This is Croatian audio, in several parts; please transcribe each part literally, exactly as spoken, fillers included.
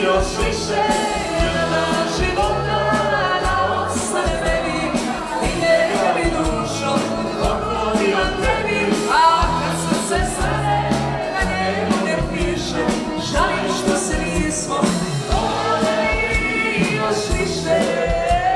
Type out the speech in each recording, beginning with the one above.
još više jedna života da ostane meni i njega bi dušom poklonila tebi. A kad srce stane na njemu ne piše, žalim što se nismo voljeli još više.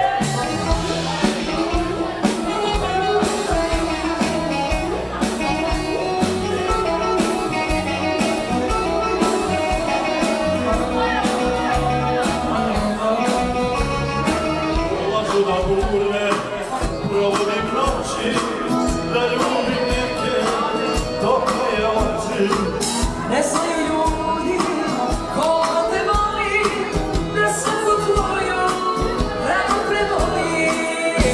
Da burne provodim noći, da ljubim neke tople oči. Ne znaju ljudi ko te voli, da svaku tvoju ranu prebolim.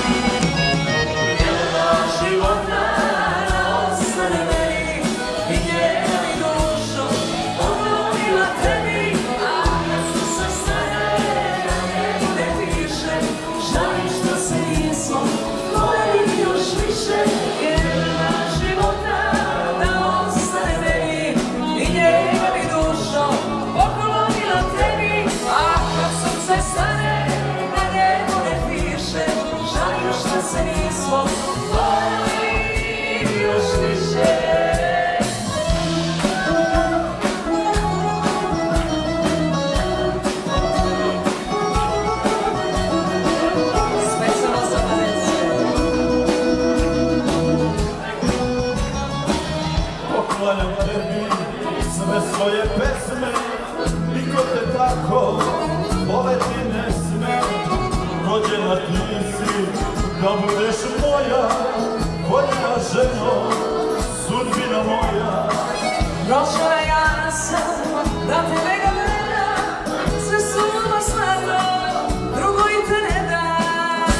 Jedna života da ostane meni i njega mi dušom poklonila tebi. A kad srce stane na njemu ne piše, žalim što se nismo voljeli još više. Jedna života da ostane meni i njega mi dušom poklonila tebi. A kad srce stane na njemu ne piše, žalim što se nismo voljeli još više. Poklanjam tebi sve svoje pesme, niko te tako voleti ne sme. Rođena ti si da budeš moja, voljena ženo, sudbina moja. Rođena ja sam da te ne gledam, sve suma stvarno, drugo i te ne dam.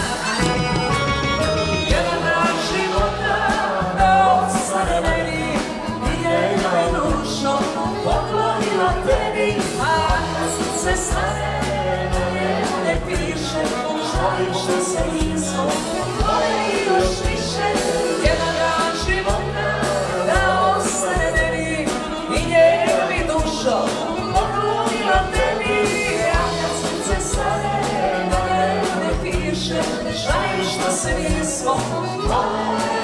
Jedan dan života da ostane meni i njega mi dušom poklonila tebi. A kad srce stane na njemu ne piše, žalim što se nismo voljeli još više. Jedan dan života da ostane meni i njega mi dušom poklonila tebi. A kad srce stane na njemu ne piše, žalim što se nismo voljeli.